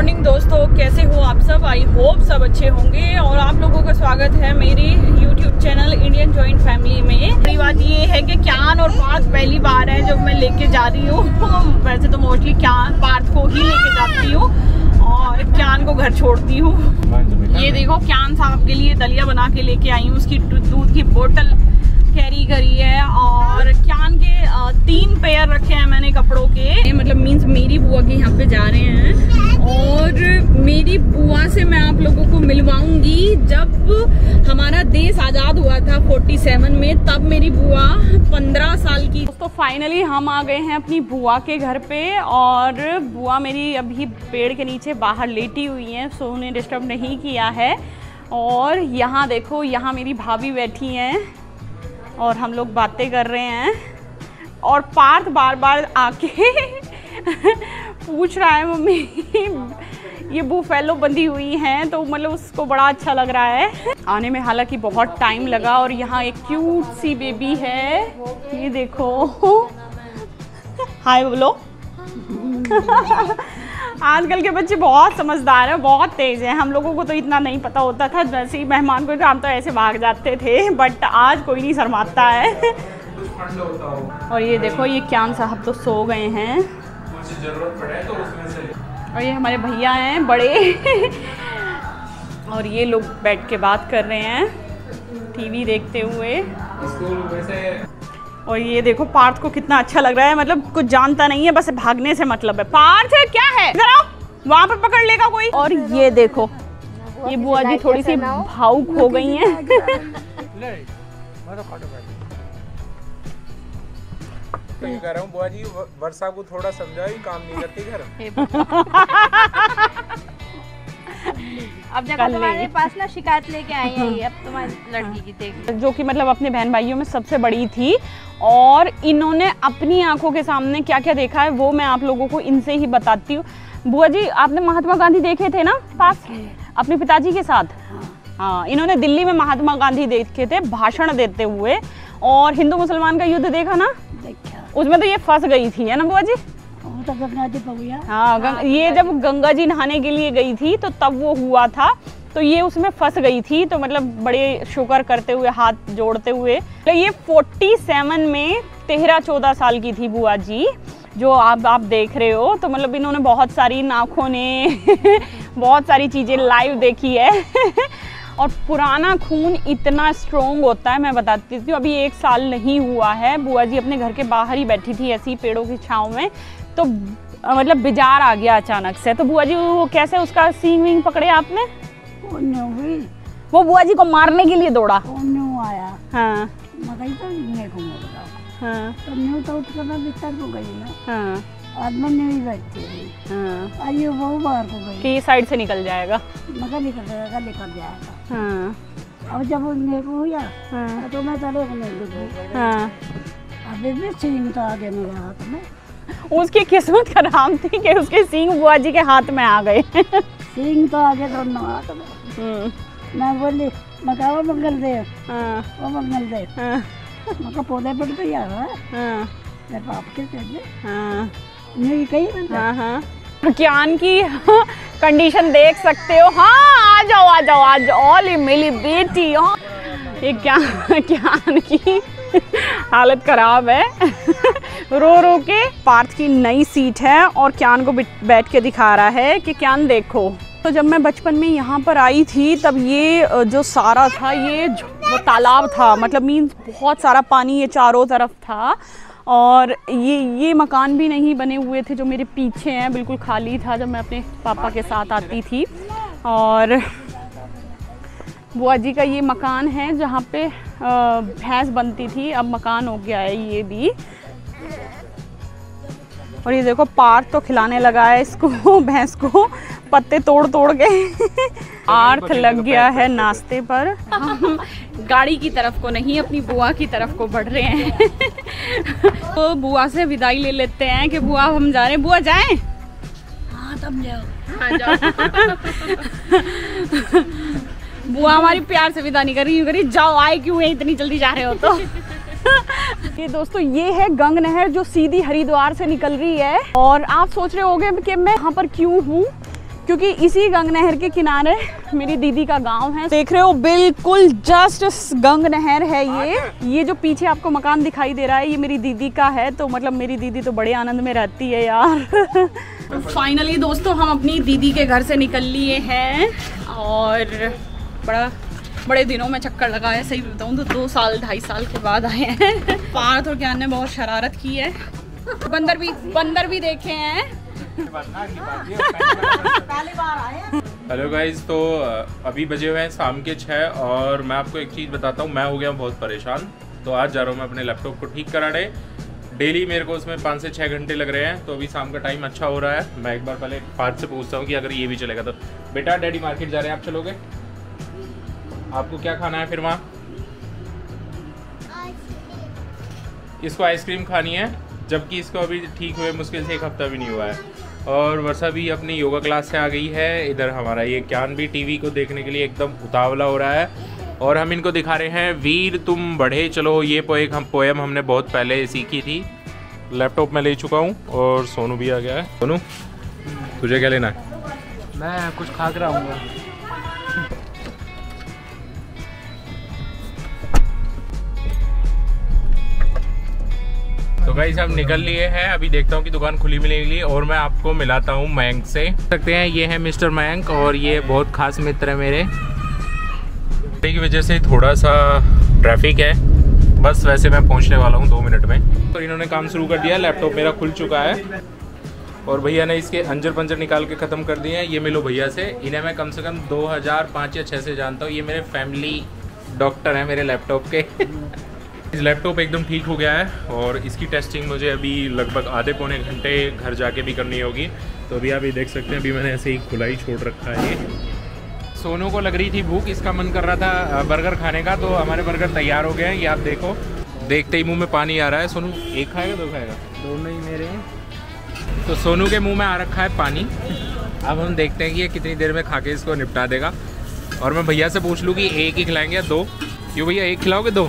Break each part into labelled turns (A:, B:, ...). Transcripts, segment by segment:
A: Morning दोस्तों, कैसे हो आप सब। आई होप सब अच्छे होंगे और आप लोगों का स्वागत है मेरे YouTube channel Indian joint family में। बड़ी बात ये है कि क्यान और पार्थ पहली बार है जब मैं लेके जा रही हूँ। वैसे तो मोस्टली पार्थ को ही लेके जाती हूँ और क्यान को घर छोड़ती हूँ। ये देखो क्यान साहब के लिए दलिया बना के लेके आई हूँ, उसकी दूध की बोतल कैरी करी है और क्यान के 3 पेयर रखे हैं मैंने कपड़ों के। मतलब मीन्स मेरी बुआ के यहाँ पे जा रहे हैं और मेरी बुआ से मैं आप लोगों को मिलवाऊंगी। जब हमारा देश आजाद हुआ था 47 में, तब मेरी बुआ 15 साल की। तो फाइनली हम आ गए हैं अपनी बुआ के घर पे और बुआ मेरी अभी पेड़ के नीचे बाहर लेटी हुई है, सो उन्हें डिस्टर्ब नहीं किया है। और यहाँ देखो, यहाँ मेरी भाभी बैठी हैं और हम लोग बातें कर रहे हैं और पार्थ बार बार आके पूछ रहा है मम्मी ये बूफेलो बंधी हुई हैं, तो मतलब उसको बड़ा अच्छा लग रहा है। आने में हालांकि बहुत टाइम लगा और यहाँ एक क्यूट सी बेबी है, ये देखो। हाय बोलो। आजकल के बच्चे बहुत समझदार हैं, बहुत तेज हैं। हम लोगों को तो इतना नहीं पता होता था, जैसे ही मेहमान को हम तो ऐसे भाग जाते थे, बट आज कोई नहीं शर्माता है। और ये देखो, ये क्यान साहब तो सो गए हैं और ये हमारे भैया हैं बड़े और ये लोग बैठ के बात कर रहे हैं टीवी देखते हुए। और ये देखो पार्थ को कितना अच्छा लग रहा है, मतलब कुछ जानता नहीं है, बस भागने से मतलब है। पार्थ क्या है, इधर आओ, वहाँ पर पकड़ लेगा कोई। और ये देखो, ये बुआ जी थोड़ी सी भावुक हो गई हैं।
B: तो ये कह रहा हूँ बुआ जी, वर्षा को थोड़ा समझाओ, काम नहीं करती घर।
C: अब जब तुम्हारे पास ना शिकायत लेके आई है ये, अब तुम्हारी लड़की की देख,
A: जो कि मतलब अपने बहन भाइयों में सबसे बड़ी थी और इन्होंने अपनी आंखों के सामने क्या क्या देखा है वो मैं आप लोगों को इनसे ही बताती हूँ। बुआ जी, आपने महात्मा गांधी देखे थे ना पास अपने पिताजी के साथ? हाँ, इन्होंने दिल्ली में महात्मा गांधी देखे थे भाषण देते हुए। और हिंदू मुसलमान का युद्ध देखा ना, उसमें तो ये फंस गई थी, है ना बुआ जी?
D: तो गंगा जी पहुँचा।
A: हाँ, ये जब गंगा जी नहाने के लिए गई थी तो तब वो हुआ था, तो ये उसमें फंस गई थी। तो मतलब बड़े शुक्र करते हुए, हाथ जोड़ते हुए, तो ये 47 में 13-14 साल की थी बुआ जी, जो आप देख रहे हो। तो मतलब इन्होंने बहुत सारी आँखों ने बहुत सारी चीज़ें लाइव देखी है और पुराना खून इतना स्ट्रॉन्ग होता है, मैं बताती हूँ। अभी 1 साल नहीं हुआ है, बुआ जी अपने घर के बाहर ही बैठी थी ऐसी पेड़ों की छाँव में, तो मतलब बिजार आ गया अचानक से। तो बुआ जी वो कैसे उसका सींग वींग पकड़े आपने? वो बुआ जी को मारने के लिए दौड़ा।
D: आया।
A: हाँ,
D: हाँ, तो न्यू तो उठकर बिस्तर को गई ना।
A: हाँ,
D: आदमी नहीं बैठती है।
A: हाँ,
D: आइए वो बाहर को गई
A: कि ये साइड से निकल जाएगा।
D: मगर निकल जाएगा।
A: हाँ,
D: अब जब उन्हें को हुआ
A: हाँ,
D: तो मैं चले को नहीं दिखी।
A: हाँ,
D: अभी भी सींग तो आगे मेरे हाथ में।
A: उसकी किस्मत खराब थी कि उसके सींग बुआ जी के हाथ में आ गए।
D: सींग तो आगे दोनों हाथ में। मैं बोली, मैं कहा वो मंगल दे,
A: हाँ,
D: वो मंगल दे।
A: हाँ,
D: मैं कहा पौधे पर तो यार है
A: हाँ,
D: मेरे बाप के चाहिए।
A: हाँ,
D: नहीं कही।
A: हाँ, हाँ। क्यान की कंडीशन देख सकते हो। हाँ, आ जाओ आ जाओ आ जाओ, ओली मेरी बेटी। हाँ, ये क्यान की हालत खराब है। रो रो के। पार्थ की नई सीट है और क्यान को बैठ के दिखा रहा है कि क्यान देखो। तो जब मैं बचपन में यहाँ पर आई थी तब ये जो सारा था, ये वो तालाब था, मतलब मीन्स बहुत सारा पानी ये चारों तरफ था। और ये मकान भी नहीं बने हुए थे जो मेरे पीछे हैं, बिल्कुल खाली था जब मैं अपने पापा के साथ आती थी। और बुआ जी का ये मकान है जहाँ पे भैंस बनती थी, अब मकान हो गया है ये भी। और ये देखो पार्थ तो खिलाने लगा है इसको, भैंस को, पत्ते तोड़ तोड़ के। आर्थ लग गया है नाश्ते पर। हम गाड़ी की तरफ को नहीं, अपनी बुआ की तरफ को बढ़ रहे हैं। तो बुआ से विदाई ले लेते हैं कि बुआ हम जा रहे हैं। बुआ जाएं?
D: हाँ, तब जाओ।
A: हाँ, जाओ। बुआ हमारी प्यार से विदा नहीं कर रही, जाओ, आए क्यों है, इतनी जल्दी जा रहे हो तो। ये दोस्तों, ये है गंग नहर जो सीधी हरिद्वार से निकल रही है। और आप सोच रहे होंगे कि मैं यहाँ पर क्यों हूँ, क्योंकि इसी गंग नहर के किनारे मेरी दीदी का गांव है। देख रहे हो बिल्कुल जस्ट गंग नहर है ये जो पीछे आपको मकान दिखाई दे रहा है ये मेरी दीदी का है। तो मतलब मेरी दीदी तो बड़े आनंद में रहती है यार। फाइनली दोस्तों हम अपनी दीदी के घर से निकल लिए हैं और बड़े दिनों में चक्कर लगाया। सही बताऊँ तो 2 साल 2.5 साल के बाद आए हैं। पार्थ और ज्ञान ने बहुत शरारत की है। बंदर भी देखे हैं।
B: हेलो गाइज, तो अभी बजे हुए हैं शाम के 6 और मैं आपको एक चीज़ बताता हूँ, मैं हो गया बहुत परेशान। तो आज जा रहा हूँ मैं अपने लैपटॉप को ठीक कराने। डेली मेरे को उसमें 5 से 6 घंटे लग रहे हैं। तो अभी शाम का टाइम अच्छा हो रहा है। मैं एक बार पहले पार्थ से पूछता हूँ कि अगर ये भी चलेगा तो। बेटा डैडी मार्केट जा रहे हैं, आप चलोगे? आपको क्या खाना है फिर वहाँ? इसको आइसक्रीम खानी है, जबकि इसको अभी ठीक हुए मुश्किल से 1 हफ्ता भी नहीं हुआ है। और वर्षा भी अपनी योगा क्लास से आ गई है। इधर हमारा ये ज्ञान भी टीवी को देखने के लिए एकदम उतावला हो रहा है। और हम इनको दिखा रहे हैं वीर तुम बढ़े चलो। ये पोएम हमने बहुत पहले सीखी थी। लैपटॉप में ले चुका हूँ और सोनू भी आ गया है। सोनू तुझे क्या लेना है?
E: मैं कुछ खा कर आऊँगा।
B: तो गाइस हम निकल लिए हैं। अभी देखता हूँ कि दुकान खुली मिलेगी और मैं आपको मिलाता हूँ मयंक से। सकते हैं ये है मिस्टर मयंक और ये बहुत खास मित्र है मेरे। की वजह से थोड़ा सा ट्रैफिक है, बस वैसे मैं पहुँचने वाला हूँ 2 मिनट में। तो इन्होंने काम शुरू कर दिया। लैपटॉप मेरा खुल चुका है और भैया ने इसके अंजर पंजर निकाल के ख़त्म कर दिए हैं। ये मिलो भैया से। इन्हें मैं कम से कम 2005 या 6 से जानता हूँ। ये मेरे फैमिली डॉक्टर हैं मेरे लैपटॉप के। लैपटॉप एकदम ठीक हो गया है और इसकी टेस्टिंग मुझे अभी लगभग आधे पौने घंटे घर जाके भी करनी होगी। तो अभी आप ये देख सकते हैं, अभी मैंने ऐसे ही खुला ही छोड़ रखा है। ये सोनू को लग रही थी भूख, इसका मन कर रहा था बर्गर खाने का। तो हमारे बर्गर तैयार हो गए हैं, ये आप देखो। देखते ही मुंह में पानी आ रहा है। सोनू 1 खाएगा 2 खाएगा?
E: दोनों ही मेरे हैं।
B: तो सोनू के मुँह में आ रखा है पानी। अब हम देखते हैं कि ये कितनी देर में खा के इसको निपटा देगा। और मैं भैया से पूछ लूँ कि 1 ही खिलाएंगे या 2? क्यों भैया 1 खिलाओगे 2?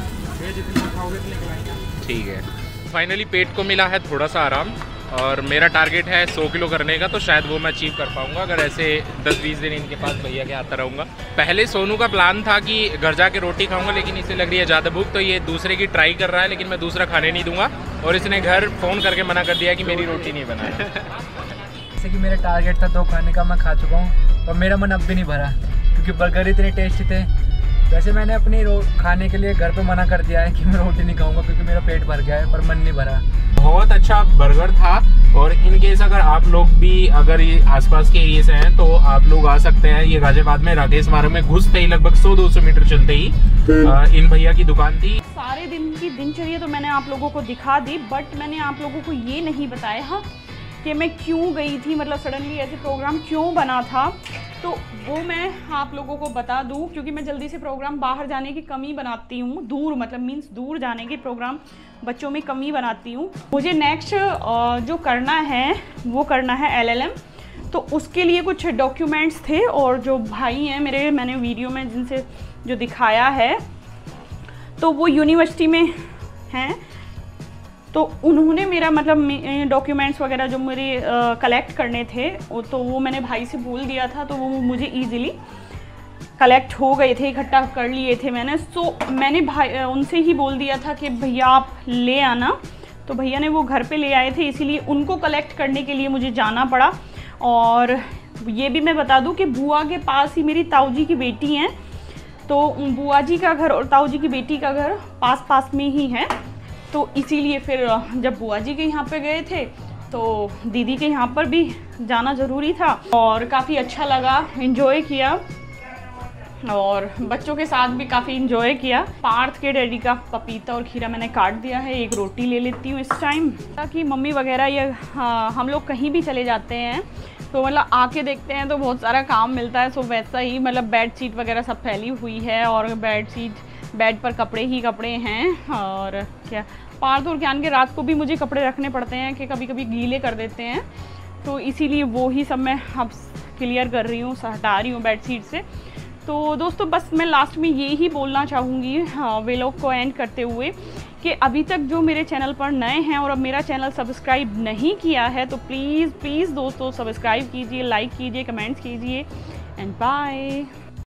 B: ठीक है। फाइनली पेट को मिला है थोड़ा सा आराम और मेरा टारगेट है 100 किलो करने का। तो शायद वो मैं अचीव कर पाऊंगा अगर ऐसे 10-20 दिन इनके पास भैया के आता रहूँगा। पहले सोनू का प्लान था कि घर जाके रोटी खाऊंगा, लेकिन इसे लग रही है ज़्यादा भूख। तो ये दूसरे की ट्राई कर रहा है, लेकिन मैं दूसरा खाने नहीं दूंगा। और इसने घर फ़ोन करके मना कर दिया कि मेरी रोटी नहीं बनाए।
E: जैसे कि मेरा टारगेट था 2 खाने का, मैं खा चुका हूँ और मेरा मन अब भी नहीं भरा क्योंकि बर्गर इतने टेस्टी थे। वैसे मैंने अपनी खाने के लिए घर पे मना कर दिया है कि मैं रोटी नहीं खाऊंगा क्योंकि मेरा पेट भर गया है, पर मन नहीं भरा।
B: बहुत अच्छा बर्गर था। और इन केस अगर आप लोग भी अगर ये आसपास के एरिया से हैं तो आप लोग आ सकते हैं। ये गाजियाबाद में राकेश मार्ग में घुसते ही लगभग 100-200 मीटर चलते ही इन भैया की दुकान थी।
A: सारे दिन की दिनचर्या तो मैंने आप लोगों को दिखा दी, बट मैंने आप लोगों को ये नहीं बताया कि मैं क्यों गई थी, मतलब सडनली ऐसे प्रोग्राम क्यों बना था। तो वो मैं आप लोगों को बता दूं क्योंकि मैं जल्दी से प्रोग्राम बाहर जाने की कमी बनाती हूँ। दूर मतलब मीन्स दूर जाने के प्रोग्राम बच्चों में कमी बनाती हूँ। मुझे नेक्स्ट जो करना है वो करना है LLM। तो उसके लिए कुछ डॉक्यूमेंट्स थे और जो भाई हैं मेरे, मैंने वीडियो में जिनसे जो दिखाया है तो वो यूनिवर्सिटी में हैं। तो उन्होंने मेरा मतलब डॉक्यूमेंट्स वगैरह जो मेरे कलेक्ट करने थे तो वो मैंने भाई से बोल दिया था। तो वो मुझे ईज़िली कलेक्ट हो गए थे, इकट्ठा कर लिए थे मैंने। सो मैंने भाई उनसे ही बोल दिया था कि भैया आप ले आना। तो भैया ने वो घर पे ले आए थे, इसीलिए उनको कलेक्ट करने के लिए मुझे जाना पड़ा। और ये भी मैं बता दूं कि बुआ के पास ही मेरी ताऊ जी की बेटी हैं। तो बुआ जी का घर और ताऊ जी की बेटी का घर पास में ही है। तो इसीलिए फिर जब बुआ जी के यहाँ पे गए थे तो दीदी के यहाँ पर भी जाना ज़रूरी था। और काफ़ी अच्छा लगा, एंजॉय किया और बच्चों के साथ भी काफ़ी एंजॉय किया। पार्थ के डैडी का पपीता और खीरा मैंने काट दिया है। एक रोटी ले लेती हूँ इस टाइम, ताकि मम्मी वगैरह या हम लोग कहीं भी चले जाते हैं तो मतलब आके देखते हैं तो बहुत सारा काम मिलता है। सो वैसा ही मतलब बेड शीट वगैरह सब फैली हुई है और बेड पर कपड़े ही कपड़े हैं। और क्या पार्थ और ज्ञान के रात को भी मुझे कपड़े रखने पड़ते हैं कि कभी कभी गीले कर देते हैं। तो इसीलिए वो ही सब मैं अब क्लियर कर रही हूँ, हटा रही हूँ बेड शीट से। तो दोस्तों बस मैं लास्ट में ये ही बोलना चाहूँगी व्लॉग को एंड करते हुए कि अभी तक जो मेरे चैनल पर नए हैं और अब मेरा चैनल सब्सक्राइब नहीं किया है तो प्लीज़ प्लीज़ दोस्तों सब्सक्राइब कीजिए, लाइक कीजिए, कमेंट्स कीजिए एंड बाय।